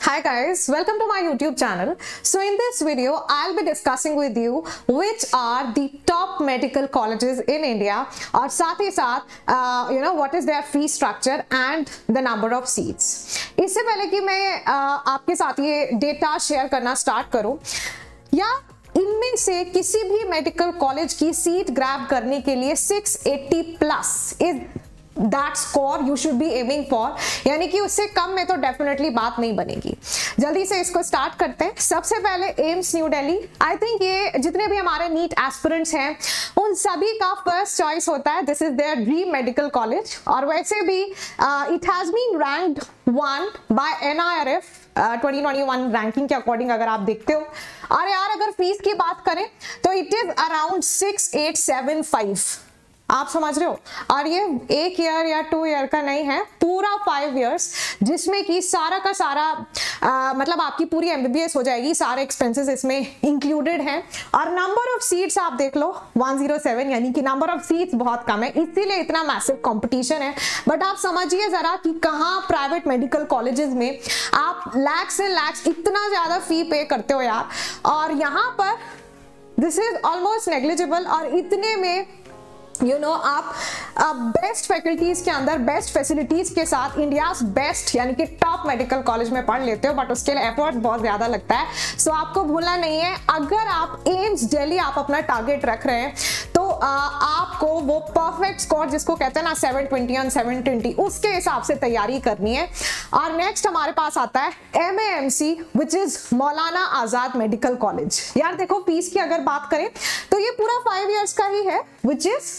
Hi guys, welcome to my YouTube channel. So in this video, I'll be discussing with you which are the top medical colleges in India और साथ ही साथ what is their fee structure and the number of seats. इससे पहले कि मैं आपके साथ ये डेटा शेयर करना स्टार्ट करूं या इनमें से किसी भी मेडिकल कॉलेज की सीट ग्रैब करने के लिए 680 plus is that score you should be aiming for, यानी कि उससे कम में तो डेफिनेटली बात नहीं बनेगी। जल्दी से इसको स्टार्ट करते हैं। सबसे पहले AIIMS New Delhi. I think ये जितने भी हमारे नीट एस्पिरेंट्स हैं उन सभी का फर्स्ट चॉइस होता है। This is their dream medical college और वैसे भी it has been ranked 1 by NIRF 2021 ranking के अकॉर्डिंग अगर आप देखते हो। और यार अगर फीस की बात करें तो इट इज अराउंड 6875, आप समझ रहे हो। और ये 1 ईयर या 2 ईयर का नहीं है, पूरा 5 इयर्स जिसमें कि सारा का सारा मतलब आपकी पूरी MBBS हो जाएगी, सारे एक्सपेंसेस इसमें इंक्लूडेड हैं। और नंबर ऑफ सीट्स आप देख लो 107, यानी कि नंबर ऑफ सीट्स बहुत कम है, इसीलिए इतना मैसिव कंपटीशन है। बट आप समझिए जरा कि कहाँ प्राइवेट मेडिकल कॉलेजेस में आप लैक्स एंड लैक्स इतना ज्यादा फी पे करते हो यार, और यहाँ पर दिस इज ऑलमोस्ट नेग्लिजिबल। और इतने में आप बेस्ट फैकल्टीज के अंदर बेस्ट फैसिलिटीज के साथ इंडियाज बेस्ट यानी कि टॉप मेडिकल कॉलेज में पढ़ लेते हो, बट उसके लिए एफर्ट बहुत ज्यादा लगता है। सो आपको भूलना नहीं है, अगर आप एम्स दिल्ली आप अपना टारगेट रख रहे हैं तो आपको वो परफेक्ट स्कोर जिसको कहते हैं ना 720 on 720 उसके हिसाब से तैयारी करनी है। और नेक्स्ट हमारे पास आता है MAMC which is Maulana Azad medical college. यार देखो फीस की अगर बात करें तो ये पूरा 5 इयर्स का ही है विच इज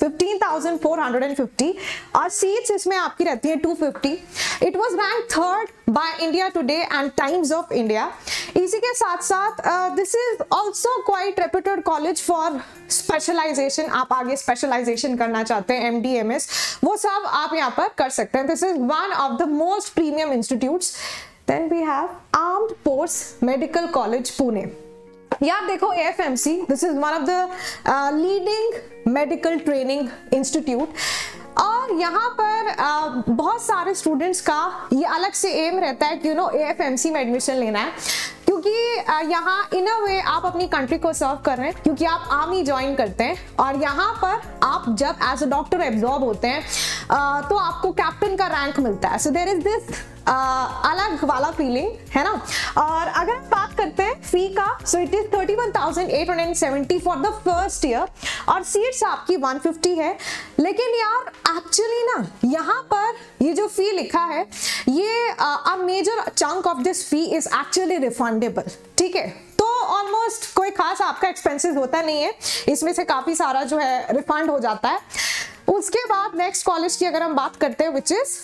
15,450 और सीट्स इसमें आपकी रहती है 250। It was rank 3rd by India Today and Times of India. इसी के साथ साथ this is also quite reputed college for specialization. आप आगे स्पेशलाइजेशन करना चाहते हैं MD MS वो सब आप यहाँ पर कर सकते हैं। This is one of the most premium institutes. Then we have armed force medical college Pune. यार देखो AFMC this is one of the leading medical training institute और यहाँ पर बहुत सारे स्टूडेंट्स का ये अलग से एम रहता है कि AFMC में एडमिशन लेना है, क्योंकि यहाँ इन अ वे आप अपनी कंट्री को सर्व कर रहे हैं, क्योंकि आप आर्मी ज्वाइन करते हैं और यहाँ पर आप जब एज अ डॉक्टर एब्जॉर्ब होते हैं तो आपको कैप्टन का रैंक मिलता है। सो देयर इज दिस अलग वाला फीलिंग है ना। और अगर हम बात करते हैं फी का, so it is 31,870 for the first year और सीट्स आपकी 150 है। लेकिन यार एक्चुअली ना यहाँ पर ये जो फी लिखा है ये a major chunk of this fee is actually refundable, ठीक है। तो ऑलमोस्ट कोई खास आपका एक्सपेंसेस होता नहीं है, इसमें से काफी सारा जो है रिफंड हो जाता है। उसके बाद नेक्स्ट कॉलेज की अगर हम बात करते हैं which is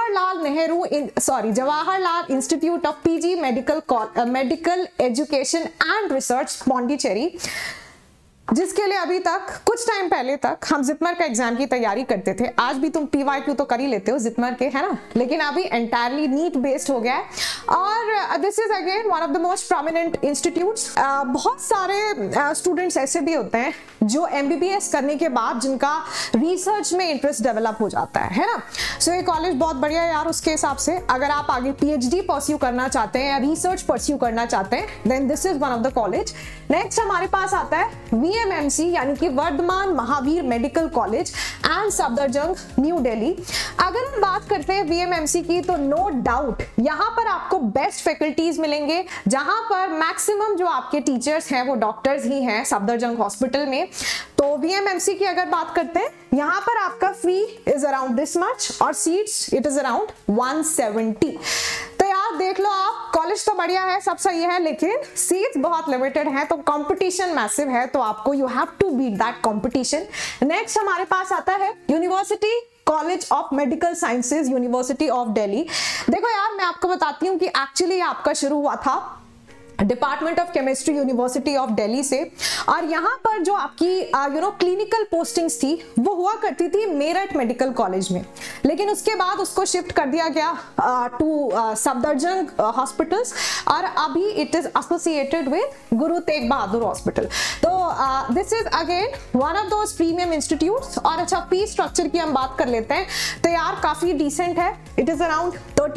Jawaharlal institute of PG medical education and research Pondicherry, जिसके लिए अभी तक कुछ टाइम पहले तक हम जिपमर का एग्जाम की तैयारी करते थे। आज भी तुम PYQ तो कर ही लेते हो जिपमर के, है ना, लेकिन अभी एंटायरली नीट बेस्ड हो गया है। और this is again one of the most prominent institutes. बहुत सारे स्टूडेंट्स ऐसे भी होते हैं जो MBBS करने के बाद जिनका रिसर्च में इंटरेस्ट डेवलप हो जाता है ना। सो ये कॉलेज बहुत बढ़िया है यार। उसके हिसाब से अगर आप आगे PhD परस्यू करना चाहते हैं या रिसर्च परस्यू करना चाहते हैं then this is one of the college. Next हमारे पास आता है VMMC यानी कि Vardhman Mahavir medical college and Safdarjung New Delhi. अगर हम बात करते हैं VMMC की तो नो डाउट यहाँ पर आपको बेस्ट फैकल्टीज मिलेंगे, जहां पर मैक्सिमम जो आपके टीचर्स हैं वो डॉक्टर्स ही हैं सफदरजंग हॉस्पिटल में। तो VMMC की अगर बात करते हैं यहाँ पर आपका fee is around this much और सीट्स इट इज अराउंड 170। तो यार देख लो आप, कॉलेज तो बढ़िया है, सब सही है, लेकिन सीट्स बहुत लिमिटेड हैं, तो कंपटीशन मैसिव है, तो आपको you have to beat that competition. Next हमारे पास आता है university college of medical sciences university of Delhi. देखो यार मैं आपको बताती हूँ कि एक्चुअली आपका शुरू हुआ था department of chemistry university of Delhi से। और यहाँ पर जो आपकी क्लिनिकल पोस्टिंग्स थी वो हुआ करती थी मेरठ मेडिकल कॉलेज में, लेकिन उसके बाद उसको शिफ्ट कर दिया गया टू सफदरजंग हॉस्पिटल्स, और अभी it is associated with Guru Tegh Bahadur hospital. तो this is again one of those premium institutes. और अच्छा, फीस स्ट्रक्चर की हम बात कर लेते हैं तो यार काफी डिसेंट है, इट इज अराउंड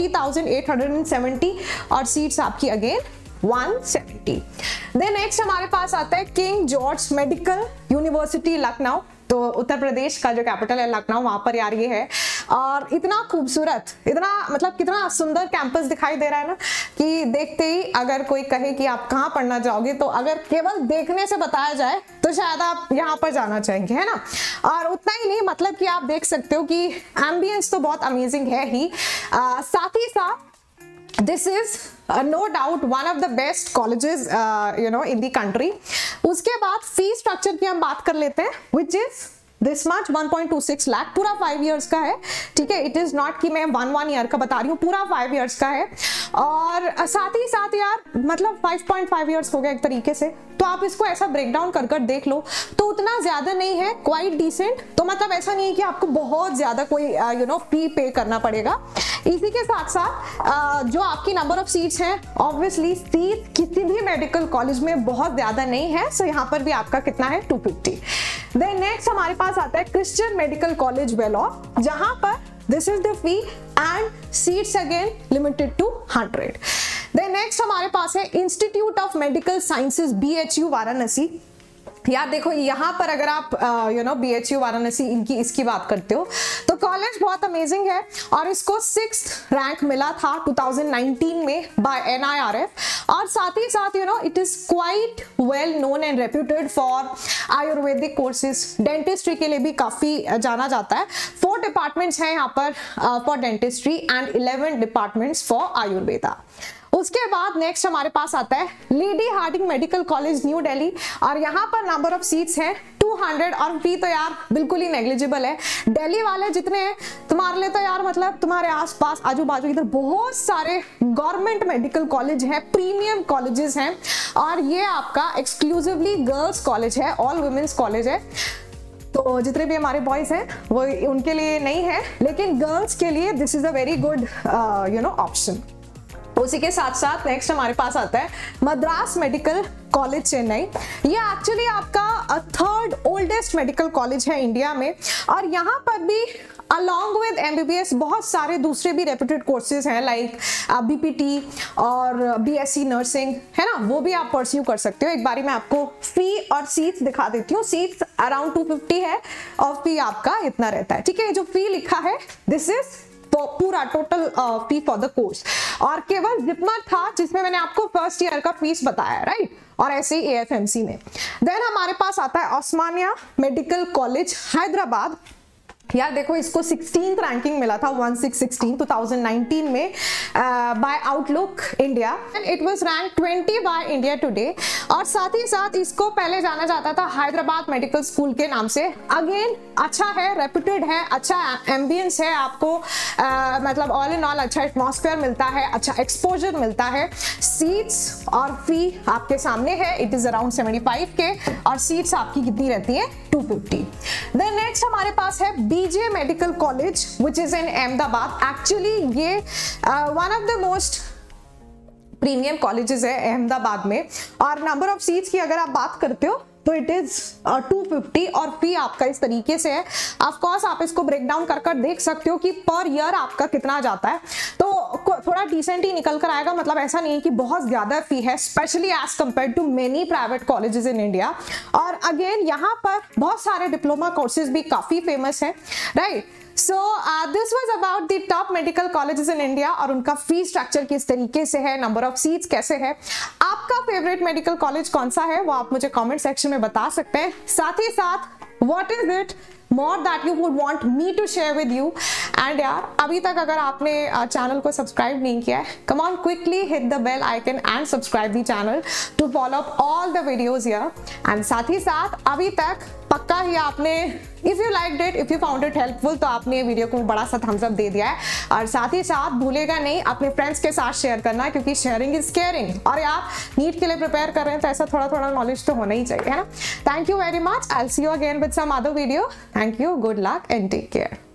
30,870 और सीट्स आपकी अगेन 170। देन नेक्स्ट हमारे पास आता है King George medical university Lucknow. तो उत्तर प्रदेश का जो कैपिटल है लखनऊ, वहां पर यार ये है। और इतना खूबसूरत, इतना मतलब कितना सुंदर कैंपस दिखाई दे रहा है ना कि देखते ही अगर कोई कहे कि आप कहाँ पढ़ना चाहोगे, तो अगर केवल देखने से बताया जाए तो शायद आप यहाँ पर जाना चाहेंगे, है ना। और उतना ही नहीं, मतलब कि आप देख सकते हो कि एम्बियंस तो बहुत अमेजिंग है ही, साथ ही साथ this is no doubt one of the best colleges in the country। उसके बाद फी स्ट्रक्चर की हम बात कर लेते हैं, which is this much 1.26 lakh, पूरा 5 इयर्स का है, ठीक है। इट इज नॉट कि मैं 1 ईयर का बता रही हूँ, पूरा 5 इयर्स का है। और साथ ही साथ यार मतलब 5.5 इयर्स हो गया एक तरीके से, तो आप इसको ऐसा ब्रेक डाउन कर देख लो तो उतना ज्यादा नहीं है, क्वाइट डिसेंट। तो मतलब ऐसा नहीं है कि आपको बहुत ज्यादा कोई फी पे करना पड़ेगा। इसी के साथ साथ जो आपकी नंबर ऑफ सीट्स हैं, ऑब्वियसली सीट किसी भी मेडिकल कॉलेज में बहुत ज्यादा नहीं है, सो यहाँ पर भी आपका कितना है 250। देन नेक्स्ट हमारे पास आता है क्रिश्चियन मेडिकल कॉलेज वेलोर, जहां पर this is the fee and seats again limited to 100। Then next हमारे पास है institute of medical sciences BHU Varanasi. यार देखो यहाँ पर अगर आप BHU वाराणसी इसकी बात करते हो तो कॉलेज बहुत अमेजिंग है, और इसको 6th रैंक मिला था 2019 में बाय NIRF। और साथ ही साथ it is quite well known and reputed for Ayurvedic courses, dentistry के लिए भी काफी जाना जाता है। 4 डिपार्टमेंट्स हैं यहाँ पर for dentistry and 11 departments for Ayurveda. उसके बाद नेक्स्ट हमारे पास आता है Lady Hardinge medical college New Delhi, और यहाँ पर नंबर ऑफ सीट्स हैं 200 और फी तो यार बिल्कुल ही नेग्लिजिबल है। दिल्ली वाले जितने हैं तुम्हारे लिए तो यार मतलब तुम्हारे आसपास आजू बाजू इधर बहुत सारे गवर्नमेंट मेडिकल कॉलेज हैं, प्रीमियम कॉलेजेस हैं, और ये आपका एक्सक्लूसिवली गर्ल्स कॉलेज है, ऑल वुमेन्स कॉलेज है। तो जितने भी हमारे बॉयज हैं वो उनके लिए नहीं है, लेकिन गर्ल्स के लिए this is a very good option. उसी के साथ साथ नेक्स्ट हमारे पास आता है मद्रास मेडिकल कॉलेज चेन्नई। ये एक्चुअली आपका 3rd ओल्डेस्ट मेडिकल कॉलेज है इंडिया में, और यहाँ पर भी अलॉन्ग विद MBBS बहुत सारे दूसरे भी रेप्यूटेड कोर्सेज हैं, लाइक BPT और BSc नर्सिंग, है ना, वो भी आप परस्यू कर सकते हो। एक बारी मैं आपको फी और सीट्स दिखा देती हूँ। सीट्स अराउंड 250 है और फी आपका इतना रहता है, ठीक है। जो फी लिखा है दिस इज पूरा total fee for the course, और केवल जितना था जिसमें मैंने आपको फर्स्ट ईयर का फीस बताया, राइट। और ऐसे ही AFMC में। देन हमारे पास आता है ओस्मानिया मेडिकल कॉलेज हैदराबाद। यार देखो इसको 16th रैंकिंग मिला था 1616 2019 में by Outlook India, and it was rank 20 by India Today. और साथ ही साथ इसको पहले जाना जाता था हैदराबाद मेडिकल स्कूल के नाम से। अगेन अच्छा है, रेप्यूटेड है, अच्छा एम्बियंस है, आपको मतलब ऑल इन ऑल अच्छा एटमॉस्फेयर मिलता है, अच्छा एक्सपोजर मिलता है। सीट्स और फी आपके सामने है, इट इज अराउंड 75 के, और सीट्स आपकी कितनी रहती है 250। देन नेक्स्ट हमारे पास है BJ medical college which is in Ahmedabad. Actually ये one of the most premium colleges है अहमदाबाद में, और नंबर ऑफ सीट्स की अगर आप बात करते हो तो इट इज 250, और फी आपका इस तरीके से है। ऑफ कोर्स आप इसको ब्रेक डाउन कर देख सकते हो कि पर ईयर आपका कितना जाता है, तो थोड़ा डिसेंट ही निकल कर आएगा। मतलब ऐसा नहीं है कि बहुत ज्यादा फी है, specially as compare to many private colleges in India. और अगेन यहाँ पर बहुत सारे डिप्लोमा कोर्सेज भी काफी फेमस है, right. So this was about the top medical colleges in India, और उनका फी स्ट्रक्चर किस तरीके से है, नंबर ऑफ सीट्स कैसे है। आपका फेवरेट मेडिकल कॉलेज कौन सा है वो आप मुझे कमेंट सेक्शन में बता सकते हैं। साथ ही साथ what is it more that you would want me to share with you, and यार अभी तक अगर आपने चैनल को सब्सक्राइब नहीं किया है, come on quickly hit the bell icon and subscribe the channel to follow up all the videos here. And साथ ही साथ अभी तक पक्का ही आपने, if you liked it, if you found it helpful, तो आपने ये वीडियो को बड़ा सा थम्स अप दे दिया है। और साथ ही साथ भूलेगा नहीं अपने फ्रेंड्स के साथ शेयर करना, क्योंकि शेयरिंग इज केयरिंग। और आप नीट के लिए प्रिपेयर कर रहे हैं तो ऐसा थोड़ा थोड़ा नॉलेज तो होना ही चाहिए, है ना। Thank you very much. I will see you again with some other video. Thank you, good luck and take care.